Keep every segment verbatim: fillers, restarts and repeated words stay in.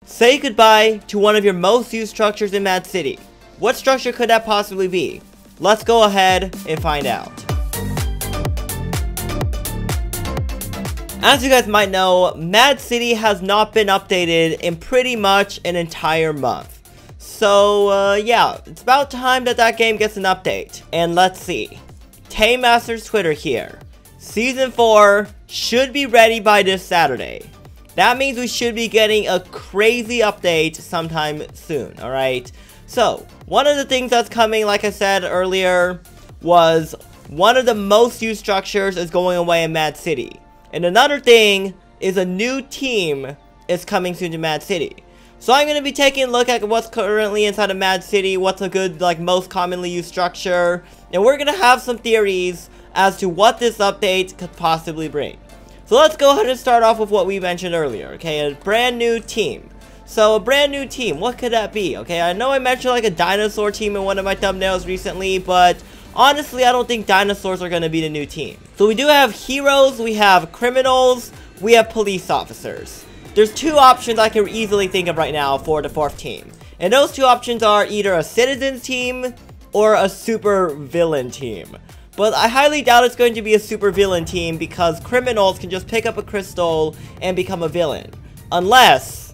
Say goodbye to one of your most used structures in Mad City. What structure could that possibly be? Let's go ahead and find out. As you guys might know, Mad City has not been updated in pretty much an entire month. So, uh, yeah, it's about time that that game gets an update. And let's see. Tamemaster's Twitter here. Season four should be ready by this Saturday. That means we should be getting a crazy update sometime soon, alright? So, one of the things that's coming, like I said earlier, was one of the most used structures is going away in Mad City. And another thing is a new team is coming soon to Mad City. So I'm going to be taking a look at what's currently inside of Mad City, what's a good, like, most commonly used structure, and we're going to have some theories as to what this update could possibly bring. So let's go ahead and start off with what we mentioned earlier, okay, a brand new team. So a brand new team, what could that be? Okay, I know I mentioned like a dinosaur team in one of my thumbnails recently, but honestly, I don't think dinosaurs are going to be the new team. So we do have heroes, we have criminals, we have police officers. There's two options I can easily think of right now for the fourth team. And those two options are either a citizens team or a super villain team. But I highly doubt it's going to be a super villain team because criminals can just pick up a crystal and become a villain. Unless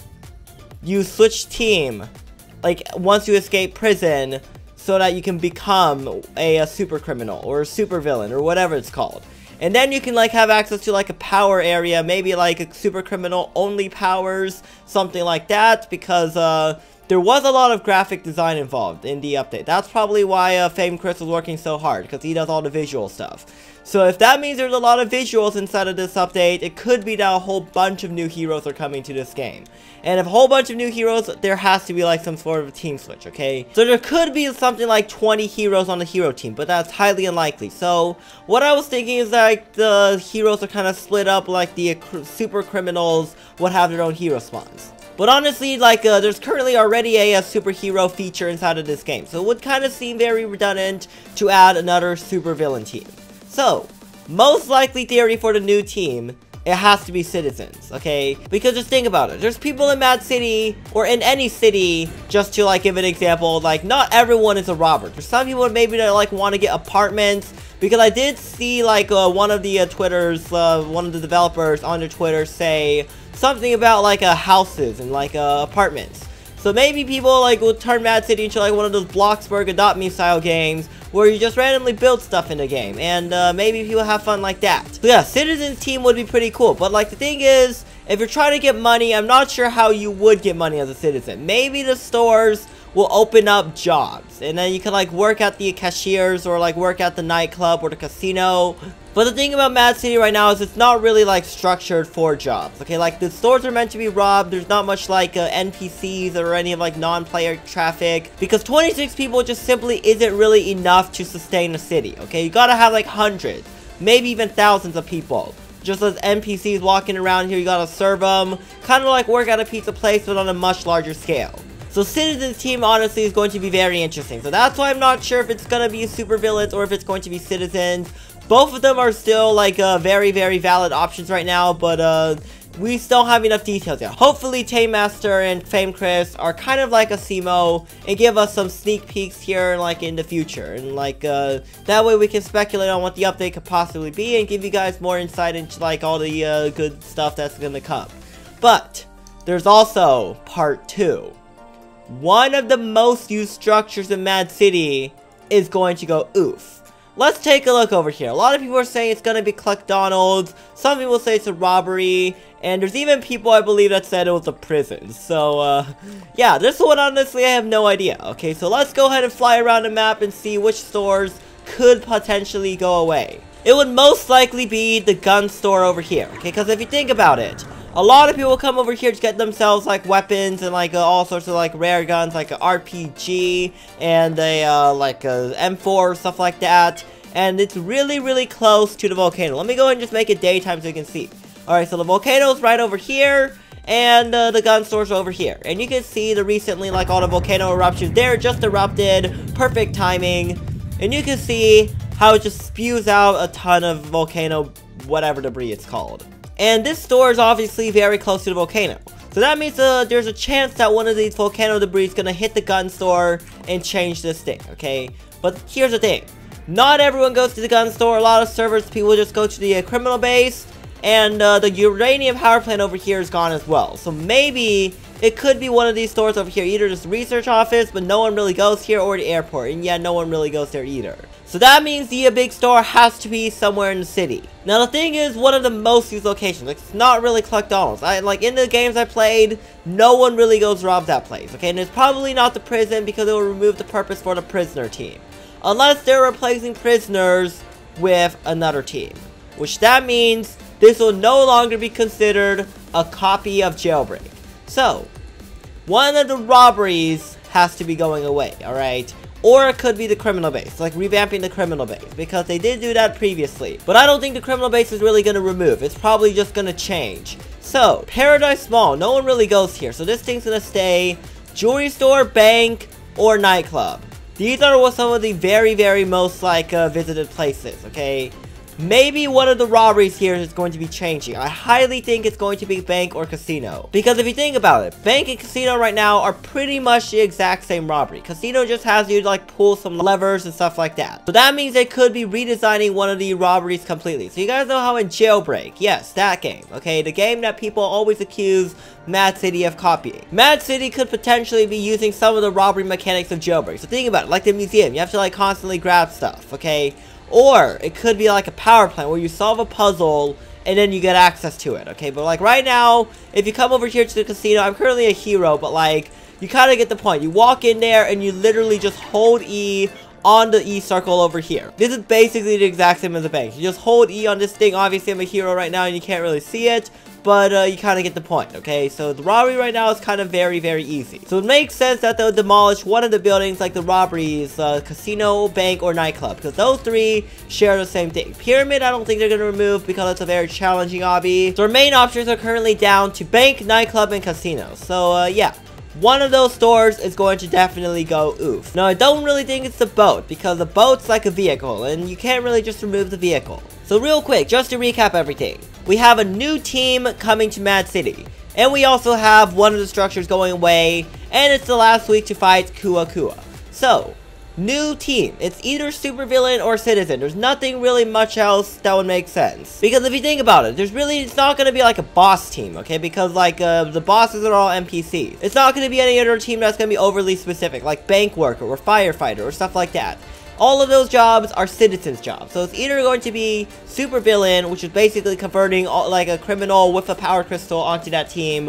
you switch team, like once you escape prison, so that you can become a, a super criminal or a super villain or whatever it's called. And then you can like have access to like a power area, maybe like a super criminal only powers, something like that, because uh, there was a lot of graphic design involved in the update. That's probably why uh, Fame Chris was working so hard, because he does all the visual stuff. So if that means there's a lot of visuals inside of this update, it could be that a whole bunch of new heroes are coming to this game. And if a whole bunch of new heroes, there has to be like some sort of a team switch, okay? So there could be something like twenty heroes on the hero team, but that's highly unlikely. So what I was thinking is like the heroes are kind of split up, like the uh, super criminals would have their own hero spawns. But honestly, like, uh, there's currently already a, a superhero feature inside of this game, so it would kind of seem very redundant to add another super villain team. So, most likely theory for the new team, it has to be citizens, okay? Because just think about it. There's people in Mad City, or in any city, just to, like, give an example, like, not everyone is a robber. There's some people maybe that, like, want to get apartments, because I did see, like, uh, one of the uh, Twitters, uh, one of the developers on their Twitter say something about, like, uh, houses and, like, uh, apartments. So maybe people, like, will turn Mad City into, like, one of those Bloxburg Adopt Me style games where you just randomly build stuff in the game, and uh, maybe people have fun like that. So yeah, Citizens team would be pretty cool, but like the thing is, if you're trying to get money, I'm not sure how you would get money as a citizen. Maybe the stores will open up jobs, and then you can like work at the cashiers or like work at the nightclub or the casino. But the thing about Mad City right now is it's not really like structured for jobs, okay? Like the stores are meant to be robbed, there's not much like uh, N P Cs or any of like non-player traffic, because twenty-six people just simply isn't really enough to sustain a city, okay? You gotta have like hundreds, maybe even thousands of people. Just as N P Cs walking around here, you gotta serve them, kind of like work at a pizza place but on a much larger scale. So Citizens team honestly is going to be very interesting. So that's why I'm not sure if it's going to be super villains or if it's going to be citizens. Both of them are still like uh, very, very valid options right now, but uh, we still have enough details yet. Hopefully Tamemaster and Fame Chris are kind of like a C M O and give us some sneak peeks here like in the future. And like uh, that way we can speculate on what the update could possibly be and give you guys more insight into like all the uh, good stuff that's going to come. But there's also part two. One of the most used structures in Mad City is going to go oof. Let's take a look over here. A lot of people are saying it's going to be ClickDonald's. Some people say it's a robbery. And there's even people, I believe, that said it was a prison. So, uh, yeah, this one, honestly, I have no idea. Okay, so let's go ahead and fly around the map and see which stores could potentially go away. It would most likely be the gun store over here. Okay, because if you think about it, a lot of people come over here to get themselves like weapons and like uh, all sorts of like rare guns, like an R P G and a uh, like a M four, stuff like that. And it's really, really close to the volcano. Let me go ahead and just make it daytime so you can see. Alright, so the volcano's right over here, and uh, the gun store's over here. And you can see the recently, like all the volcano eruptions there just erupted. Perfect timing. And you can see how it just spews out a ton of volcano, whatever debris it's called. And this store is obviously very close to the volcano. So that means uh, there's a chance that one of these volcano debris is gonna hit the gun store and change this thing, okay? But here's the thing. Not everyone goes to the gun store. A lot of servers, people just go to the uh, criminal base. And uh, the uranium power plant over here is gone as well. So maybe it could be one of these stores over here. Either just the research office, but no one really goes here, or the airport. And yeah, no one really goes there either. So that means the uh, big store has to be somewhere in the city. Now the thing is, one of the most used locations. Like, it's not really McDonald's. I, like, in the games I played, no one really goes rob that place. Okay, and it's probably not the prison because it will remove the purpose for the prisoner team. Unless they're replacing prisoners with another team. Which that means this will no longer be considered a copy of Jailbreak. So, one of the robberies has to be going away, alright? Or it could be the criminal base, like revamping the criminal base, because they did do that previously. But I don't think the criminal base is really going to remove. It's probably just going to change. So, Paradise Mall, no one really goes here. So this thing's going to stay jewelry store, bank, or nightclub. These are some of the very, very most, like, uh, visited places, okay? Maybe one of the robberies here is going to be changing. I highly think it's going to be bank or casino. Because if you think about it, bank and casino right now are pretty much the exact same robbery. Casino just has you like pull some levers and stuff like that. So that means they could be redesigning one of the robberies completely. So you guys know how in Jailbreak, yes, that game, okay, the game that people always accuse Mad City of copying. Mad City could potentially be using some of the robbery mechanics of Jailbreak. So think about it, like the museum, you have to like constantly grab stuff, okay? Or, it could be like a power plant where you solve a puzzle and then you get access to it, okay? But like right now, if you come over here to the casino, I'm currently a hero, but like, you kind of get the point. You walk in there and you literally just hold E on the E circle over here. This is basically the exact same as a bank. You just hold E on this thing. Obviously, I'm a hero right now and you can't really see it. But uh, you kind of get the point, okay? So the robbery right now is kind of very, very easy. So it makes sense that they'll demolish one of the buildings like the robberies, uh, casino, bank, or nightclub. Because those three share the same thing. Pyramid, I don't think they're going to remove because it's a very challenging obby. So our main options are currently down to bank, nightclub, and casino. So uh, yeah. One of those stores is going to definitely go oof. Now, I don't really think it's the boat, because the boat's like a vehicle, and you can't really just remove the vehicle. So real quick, just to recap everything. We have a new team coming to Mad City. And we also have one of the structures going away, and it's the last week to fight Kua Kua. So, new team. It's either supervillain or citizen. There's nothing really much else that would make sense. Because if you think about it, there's really, it's not going to be like a boss team, okay? Because like, uh, the bosses are all N P Cs. It's not going to be any other team that's going to be overly specific, like bank worker or firefighter or stuff like that. All of those jobs are citizens' jobs. So it's either going to be supervillain, which is basically converting all, like a criminal with a power crystal onto that team,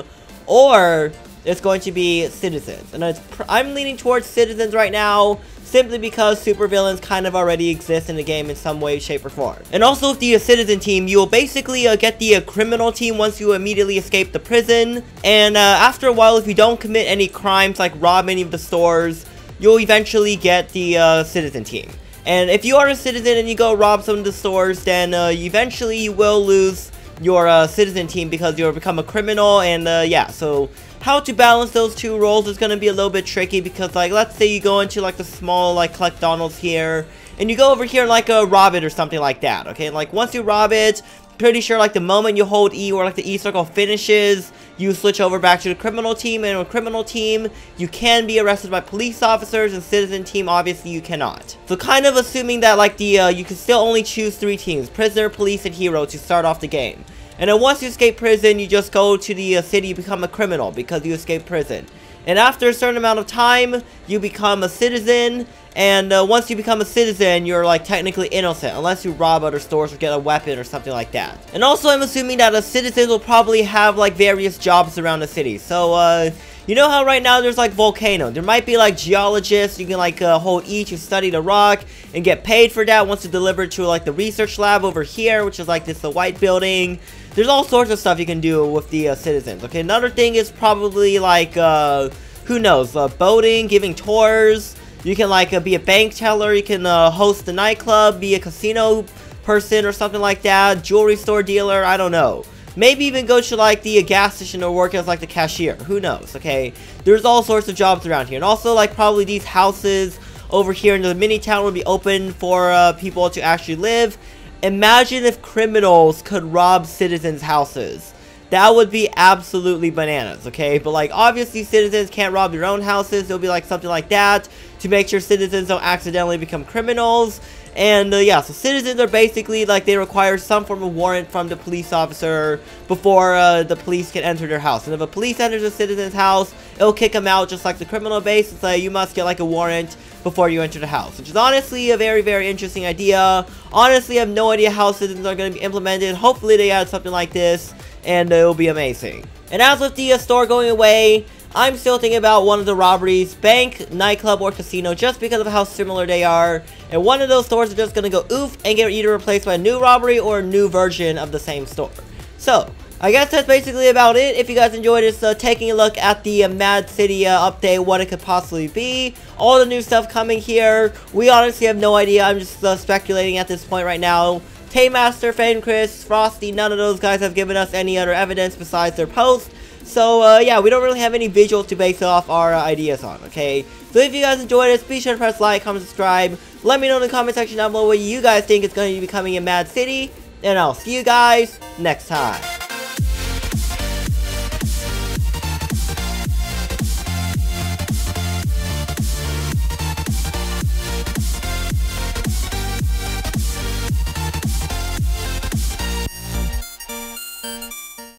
or it's going to be citizens. And it's pr I'm leaning towards citizens right now, simply because supervillains kind of already exist in the game in some way, shape, or form. And also with the uh, citizen team, you will basically uh, get the uh, criminal team once you immediately escape the prison. And uh, after a while, if you don't commit any crimes like rob any of the stores, you'll eventually get the uh, citizen team. And if you are a citizen and you go rob some of the stores, then uh, eventually you will lose your uh, citizen team because you'll become a criminal. And uh, yeah, so how to balance those two roles is going to be a little bit tricky, because like, let's say you go into like the small like McDonald's here, and you go over here like a uh, rob it or something like that, okay? Like once you rob it, pretty sure like the moment you hold E or like the E circle finishes, you switch over back to the criminal team, and with criminal team, you can be arrested by police officers, and citizen team, obviously, you cannot. So kind of assuming that like the, uh, you can still only choose three teams, prisoner, police, and hero to start off the game. And then once you escape prison, you just go to the uh, city, you become a criminal because you escaped prison. And after a certain amount of time, you become a citizen. And uh, once you become a citizen, you're like technically innocent, unless you rob other stores or get a weapon or something like that. And also, I'm assuming that a citizen will probably have like various jobs around the city. So, uh, you know how right now there's like volcano. There might be like geologists. You can like uh, hold E to study the rock and get paid for that once you deliver it to like the research lab over here, which is like this the white building. There's all sorts of stuff you can do with the uh, citizens. Okay, another thing is probably like, uh, who knows, uh, boating, giving tours. You can like uh, be a bank teller, you can uh, host a nightclub, be a casino person or something like that, jewelry store dealer, I don't know. Maybe even go to like the uh, gas station or work as like the cashier, who knows, okay? There's all sorts of jobs around here. And also like probably these houses over here in the mini town will be open for uh, people to actually live. Imagine if criminals could rob citizens' houses. that would be absolutely bananas, okay? But like, obviously citizens can't rob their own houses. It'll be like something like that to make sure citizens don't accidentally become criminals. And uh, yeah, so citizens are basically like, they require some form of warrant from the police officer before uh, the police can enter their house. And if a police enters a citizen's house, it'll kick them out just like the criminal base and say you must get like a warrant before you enter the house, which is honestly a very, very interesting idea. Honestly, I have no idea how citizens are going to be implemented. Hopefully they add something like this, and uh, it'll be amazing. And as with the uh, store going away, I'm still thinking about one of the robberies, bank, nightclub, or casino, just because of how similar they are. And one of those stores is just going to go oof and get either replaced by a new robbery or a new version of the same store. So, I guess that's basically about it. If you guys enjoyed this, uh, taking a look at the uh, Mad City uh, update, what it could possibly be, all the new stuff coming here, we honestly have no idea. I'm just uh, speculating at this point right now. Taymaster, FameChris, Frosty, none of those guys have given us any other evidence besides their post. So, uh, yeah, we don't really have any visuals to base off our uh, ideas on, okay? So if you guys enjoyed this, be sure to press like, comment, subscribe. Let me know in the comment section down below what you guys think is going to be coming in Mad City. And I'll see you guys next time.